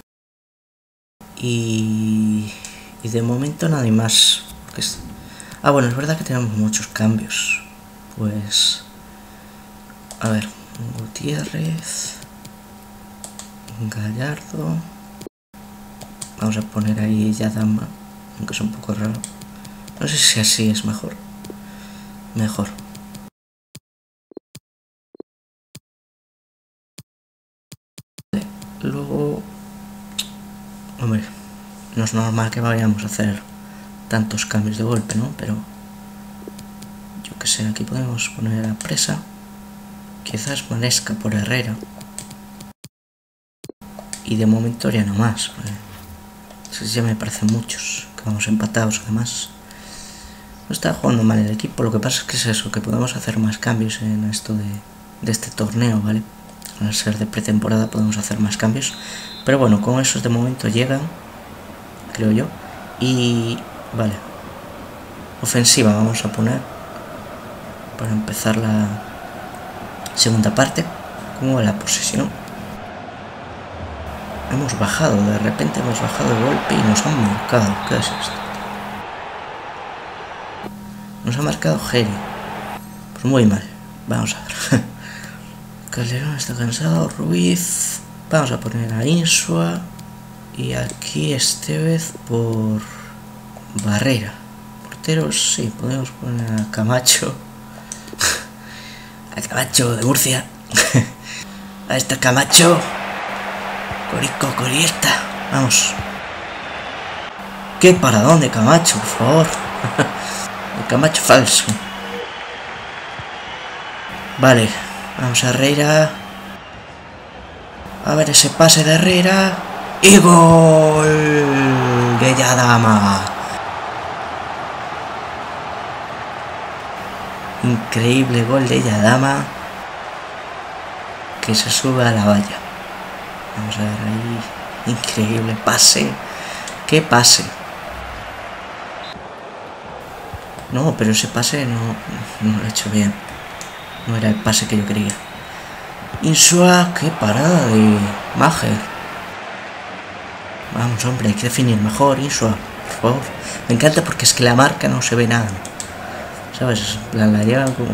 Y de momento nadie más. Porque ah, bueno, es verdad que tenemos muchos cambios. Pues... A ver, Gutiérrez, Gallardo. Vamos a poner ahí Yadama, aunque es un poco raro. No sé si así es mejor. Mejor. Vale, luego... Hombre, no es normal que vayamos a hacer tantos cambios de golpe, ¿no? Pero... Yo que sé, aquí podemos poner a Presa. Quizás Maresca por Herrera. Y de momento ya no más. Ya me parecen muchos. Que vamos empatados además. No está jugando mal el equipo. Lo que pasa es que es eso. Que podemos hacer más cambios en esto de este torneo, ¿vale? Al ser de pretemporada podemos hacer más cambios. Pero bueno, con esos de momento llegan. Creo yo. Y... Vale. Ofensiva vamos a poner. Para empezar la... segunda parte. ¿Cómo va la posesión? Hemos bajado, de repente hemos bajado de golpe y nos han marcado. ¿Qué es esto? Nos ha marcado Geri. Pues muy mal. Vamos a ver. Calderón está cansado. Ruiz. Vamos a poner a Insua. Y aquí Estevez por Barrera. Porteros, sí, podemos poner a Camacho. A Camacho de Murcia. A este Camacho. Corico, Coriesta. Vamos. ¿Qué paradón de Camacho, por favor? El Camacho falso. Vale. Vamos a Herrera. A ver ese pase de Herrera. ¡Y gol! De Yadama. Increíble gol de Yadama. Que se sube a la valla. Vamos a ver ahí. Increíble pase. ¡Qué pase! No, pero ese pase no lo he hecho bien. No era el pase que yo quería. Insua, qué parada de Maher. Vamos, hombre, hay que definir mejor, Insua, por favor. Me encanta porque es que la marca no se ve nada. ¿Sabes? La llevan como...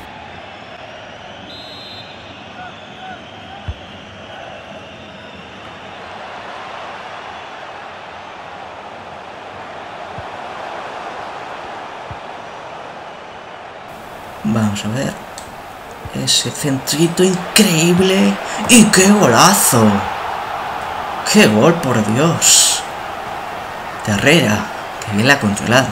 Vamos a ver. Ese centrito increíble. ¡Y qué golazo! ¡Qué gol, por Dios! De Herrera, que bien la ha controlado.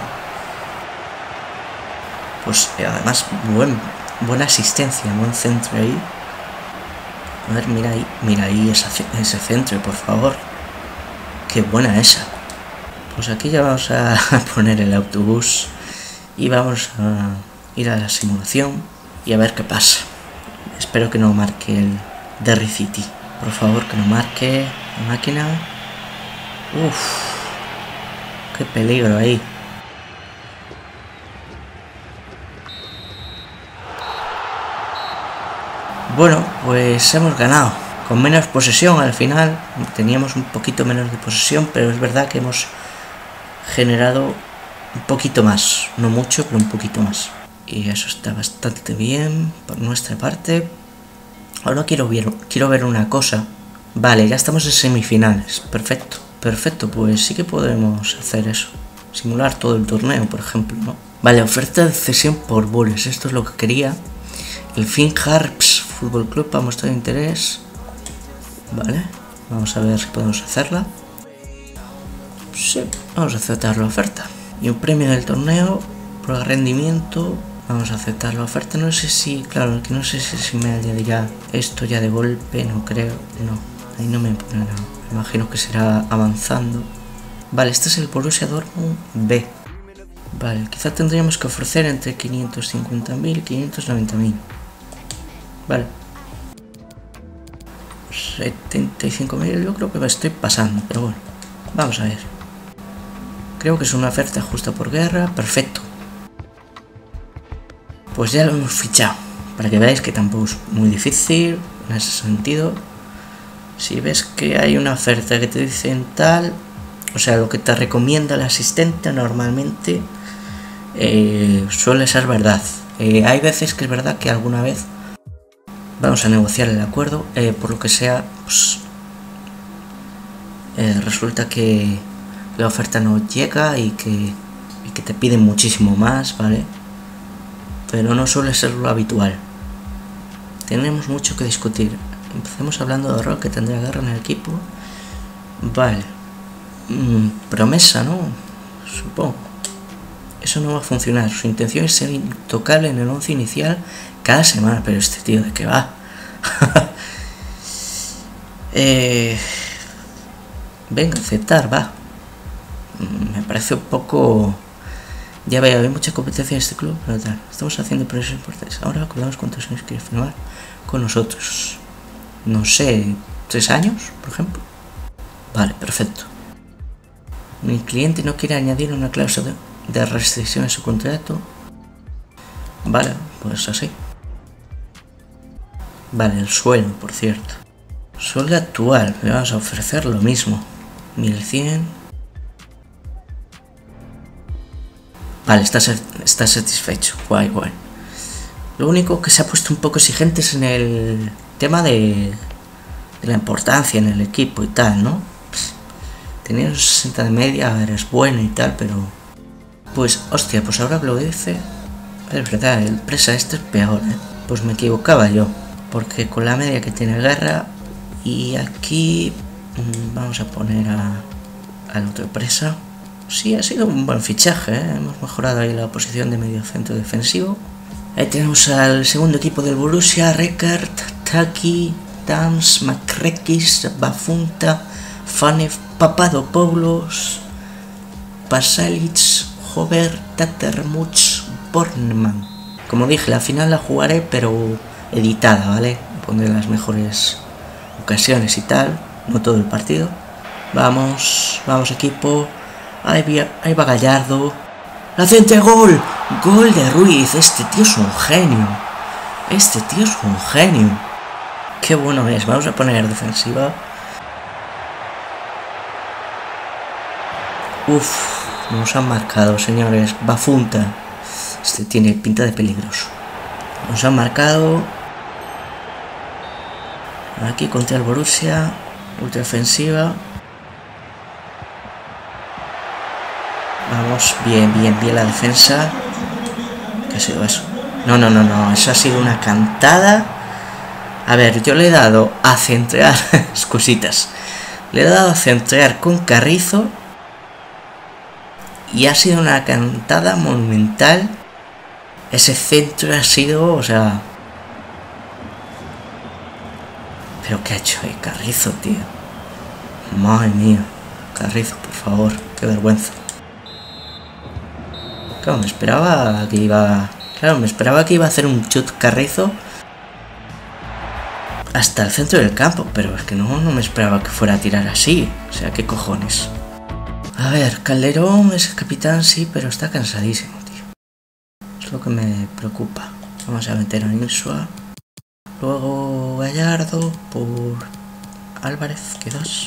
Pues además, buena asistencia, buen centro ahí. A ver, mira ahí ese centro, por favor. ¡Qué buena esa! Pues aquí ya vamos a poner el autobús y vamos a ir a la simulación y a ver qué pasa. Espero que no marque el Derry City. Por favor, que no marque la máquina. Uff, qué peligro ahí. Bueno, pues hemos ganado. Con menos posesión al final. Teníamos un poquito menos de posesión, pero es verdad que hemos generado un poquito más. No mucho, pero un poquito más. Y eso está bastante bien por nuestra parte. Ahora quiero ver una cosa. Vale, ya estamos en semifinales. Perfecto. Perfecto, pues sí que podemos hacer eso. Simular todo el torneo, por ejemplo, ¿no? Vale, oferta de cesión por Bulls. Esto es lo que quería. El Finn Harps Fútbol Club ha mostrado interés. Vale, vamos a ver si podemos hacerla. Sí, vamos a aceptar la oferta. Y un premio del torneo por rendimiento. Vamos a aceptar la oferta. No sé si, claro, que no sé si me añadirá esto ya de golpe, no creo, no. Ahí no me pone nada. Me imagino que será avanzando. Vale, este es el Borussia Dortmund B. Vale, quizá tendríamos que ofrecer entre 550.000 y 590.000. Vale. 75.000 yo creo que me estoy pasando, pero bueno. Vamos a ver. Creo que es una oferta justa por guerra. Perfecto. Pues ya lo hemos fichado. Para que veáis que tampoco es muy difícil en ese sentido. Si ves que hay una oferta que te dicen tal, o sea, lo que te recomienda el asistente normalmente suele ser verdad. Hay veces que es verdad que alguna vez vamos a negociar el acuerdo, por lo que sea, pues resulta que la oferta no llega y que te piden muchísimo más, ¿vale? Pero no suele ser lo habitual. Tenemos mucho que discutir. Empecemos hablando de Rock, que tendrá guerra en el equipo. Vale. Promesa, ¿no? Supongo. Eso no va a funcionar. Su intención es ser intocable en el 11 inicial cada semana. Pero este tío, ¿de qué va? Venga, aceptar, va. Me parece un poco... Ya veo, hay mucha competencia en este club, pero tal. Estamos haciendo progresos importantes. Ahora acordamos cuántos años quiere firmar con nosotros. No sé, 3 años, por ejemplo. Vale, perfecto. Mi cliente no quiere añadir una cláusula de restricción a su contrato. Vale, pues así. Vale, el sueldo, por cierto. Sueldo actual, le vamos a ofrecer lo mismo. 1100. Vale, está satisfecho. Guay, guay. Lo único que se ha puesto un poco exigente es en el tema de la importancia en el equipo y tal, ¿no? Tenía 60 de media, a ver, es bueno y tal, pero... Pues, hostia, pues ahora que lo dice... Es verdad, el presa este es peor, ¿eh? Pues me equivocaba yo. porque con la media que tiene Guerra. Y aquí vamos a poner al otro presa. Sí, ha sido un buen fichaje, ¿eh? Hemos mejorado ahí la posición de medio centro defensivo. Ahí tenemos al segundo equipo del Borussia: Rekard, Taki, Dams, Makrekis, Bafunta, Fanev, Papadopoulos, Pasalic, Hover, Tatermuch, Bornemann. Como dije, la final la jugaré, pero editada, ¿vale? Pondré las mejores ocasiones y tal, no todo el partido. Vamos equipo. Ahí va Gallardo. La centra, gol. Gol de Ruiz. Este tío es un genio. Qué bueno es. Vamos a poner defensiva. Nos han marcado, señores. Bafunta. Este tiene pinta de peligroso. Nos han marcado. Aquí contra el Borussia. Ultra ofensiva. Vamos, bien la defensa. ¿Qué ha sido eso? No, eso ha sido una cantada. A ver, yo le he dado a centrar. Excusitas. Le he dado a centrar con Carrizo. Y ha sido una cantada monumental. Ese centro ha sido, o sea... ¿Pero qué ha hecho ahí Carrizo, tío? Madre mía. Carrizo, por favor. Qué vergüenza. Claro, me esperaba que iba a hacer un chut Carrizo hasta el centro del campo, pero es que no me esperaba que fuera a tirar así. O sea, ¿qué cojones? A ver, Calderón es el capitán, sí, pero está cansadísimo, tío. Es lo que me preocupa. Vamos a meter a Insua. Luego Gallardo por Álvarez, quizás.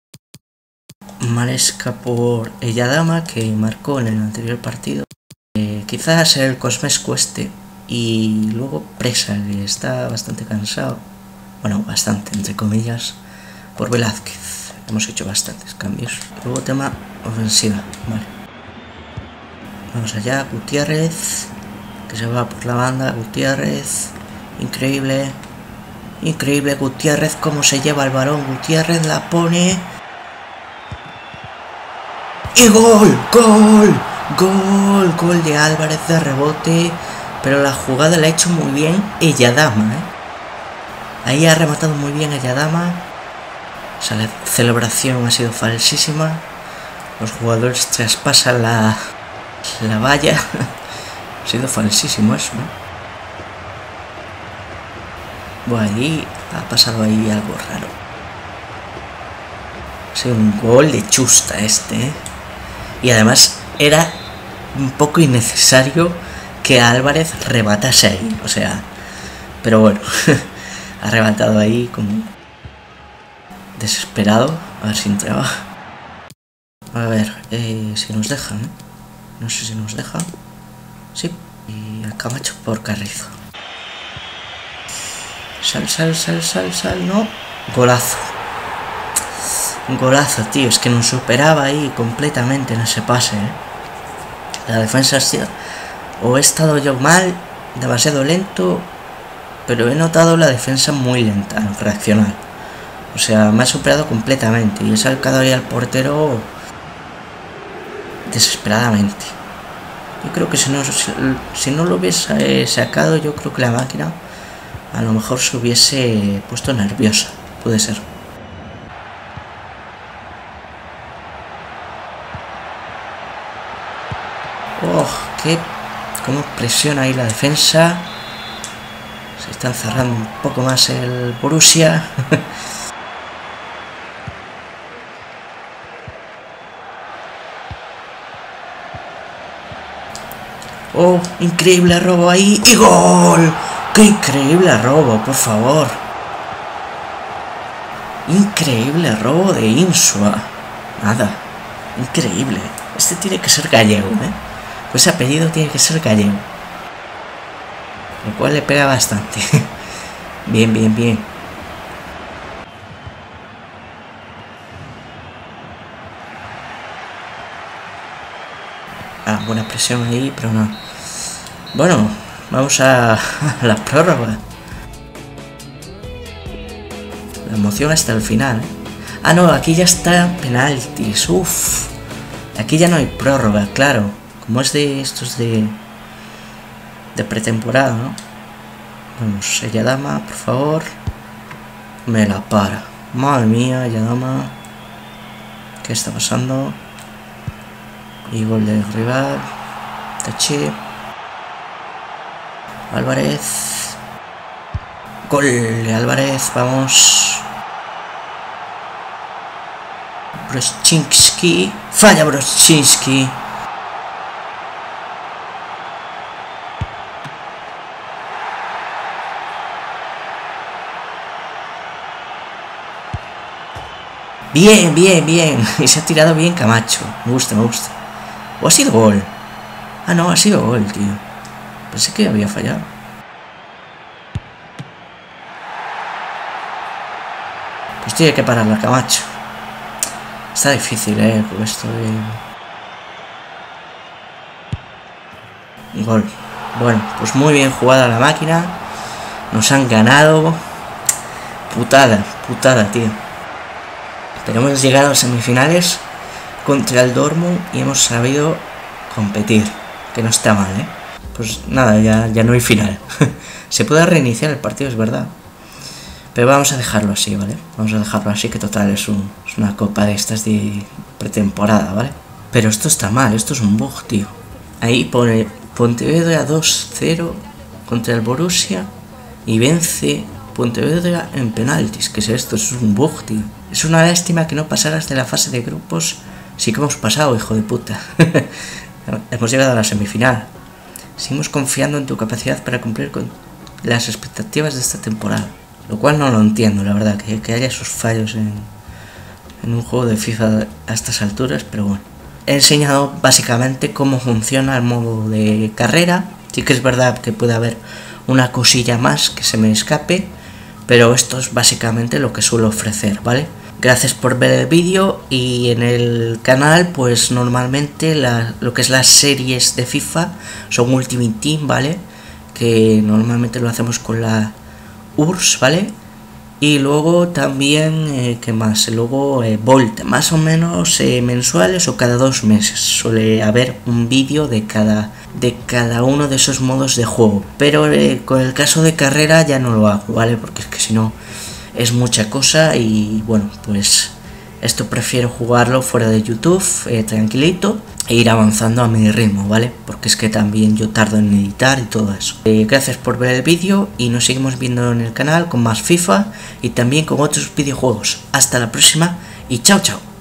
Maresca por Elladama, que marcó en el anterior partido. Quizás el Cosmescu este. Y luego Presa, que está bastante cansado. Bueno, bastante, entre comillas. Por Velázquez. Hemos hecho bastantes cambios. Luego tema ofensiva. Vale. Vamos allá. Gutiérrez. Que se va por la banda. Gutiérrez. Increíble. Increíble Gutiérrez. Cómo se lleva el balón. Gutiérrez la pone. ¡Y gol! ¡Gol! ¡Gol! Gol de Álvarez de rebote. Pero la jugada la ha hecho muy bien Elladama, ¿eh? Ahí ha rematado muy bien Elladama. O sea, la celebración ha sido falsísima. Los jugadores traspasan la valla. Ha sido falsísimo eso, ¿no? Bueno, ahí ha pasado ahí algo raro. Ha sido un gol de chusta este, ¿eh? Y además era un poco innecesario que Álvarez rematase ahí, o sea, pero bueno, ha rematado ahí como desesperado, a ver si entraba. A ver, si nos dejan, ¿eh? No sé si nos deja. Sí, y a Camacho por Carrizo. Sal, no. Golazo. Golazo, tío, es que nos superaba ahí completamente en ese pase, ¿eh? La defensa ha sido... O he estado yo mal, demasiado lento, pero he notado la defensa muy lenta en reaccionar. O sea, me ha superado completamente y he sacado ahí al portero desesperadamente. Yo creo que si no lo hubiese sacado, yo creo que la máquina a lo mejor se hubiese puesto nerviosa. Puede ser. ¡Oh! Cómo presiona ahí la defensa. Se está encerrando un poco más el Borussia. ¡Oh! Increíble robo ahí. ¡Y gol! ¡Qué increíble robo, por favor! Increíble robo de Insua. Nada. Increíble. Este tiene que ser gallego, ¿eh? Pues ese apellido tiene que ser gallego. Lo cual le pega bastante. Bien. Ah, buena presión ahí, pero no. Bueno, vamos a la prórroga. emoción hasta el final, ¿eh? Ah, no, aquí ya está penaltis. Uff. Aquí ya no hay prórroga, claro. Como es de estos de pretemporada, ¿no? Vamos, Yadama, por favor. Me la para. Madre mía, Yadama. ¿Qué está pasando? Y gol del rival. Tachi. Álvarez. Gol de Álvarez, vamos. Broschinski. Falla Broschinski. Bien, bien, bien. Y se ha tirado bien Camacho. Me gusta, me gusta. ¿O ha sido gol? Ah, no, ha sido gol, tío. Pensé que había fallado. Pues tiene que parar la Camacho. Está difícil, con esto de... Gol. Bueno, pues muy bien jugada la máquina. Nos han ganado. Putada, putada, tío. Pero hemos llegado a semifinales contra el Dortmund y hemos sabido competir. Que no está mal, ¿eh? Pues nada, ya no hay final. Se puede reiniciar el partido, es verdad. Pero vamos a dejarlo así, ¿vale? Vamos a dejarlo así, que total es una copa de estas de pretemporada, ¿vale? Pero esto está mal, esto es un bug, tío. Ahí pone Pontevedra 2-0 contra el Borussia y vence Pontevedra en penaltis. ¿Qué es esto? Es un bug, tío. Es una lástima que no pasaras de la fase de grupos. Sí que hemos pasado, hijo de puta. Hemos llegado a la semifinal. Seguimos confiando en tu capacidad para cumplir con las expectativas de esta temporada. Lo cual no lo entiendo, la verdad, que haya esos fallos en un juego de FIFA a estas alturas, pero bueno. He enseñado básicamente cómo funciona el modo de carrera. Sí que es verdad que puede haber una cosilla más que se me escape, pero esto es básicamente lo que suelo ofrecer, ¿vale? Gracias por ver el vídeo, y en el canal pues normalmente lo que es las series de FIFA son Ultimate Team, ¿vale? Que normalmente lo hacemos con la URSS, ¿vale? Y luego también, ¿qué más? Luego Volt, más o menos mensuales o cada 2 meses. Suele haber un vídeo de cada uno de esos modos de juego. Pero con el caso de carrera ya no lo hago, ¿vale? Porque es que si no es mucha cosa y bueno, pues esto prefiero jugarlo fuera de YouTube, tranquilito, e ir avanzando a mi ritmo, ¿vale? Porque es que también yo tardo en editar y todo eso. Gracias por ver el vídeo y nos seguimos viendo en el canal con más FIFA y también con otros videojuegos. Hasta la próxima y chao chao.